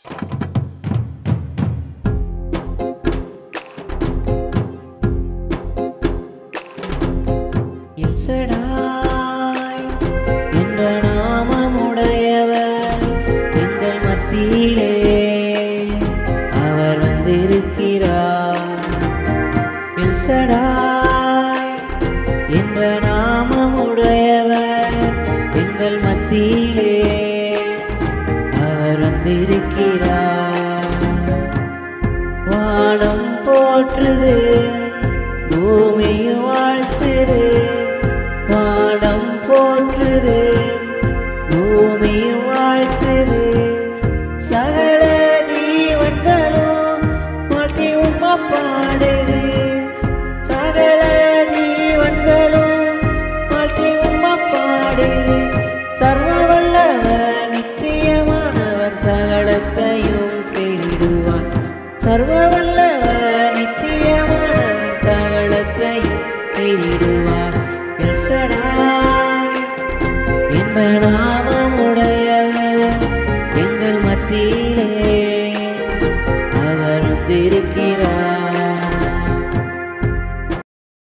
L Shaddai என்ற நாமமுடையவர் எங்கள் மத்தியிலே அவர் வந்திருக்கிறார். எல் ஷடாய் என்ற நாமமுடையவர் எங்கள் மத்தியிலே அவர் வந்திருக்கிறார். வானம் போற்றுது, பூமியும் வாழ்த்துது. வானம் போற்றுது, பூமியும் வாழ்த்துது. சகல ஜீவன்களும் வாழ்த்தி உம்மை பாடுது. சகல ஜீவன்களும் வாழ்த்தி உம்மை பாடுது. சர்வ வல்லவர் நித்தியமானவர் சகலத்தையும் செய்திடுவார். சர்வ வல்லவர் நித்தியமானவர் சகலத்தையும் செய்திடுவார். எல் ஷடாய் என்ற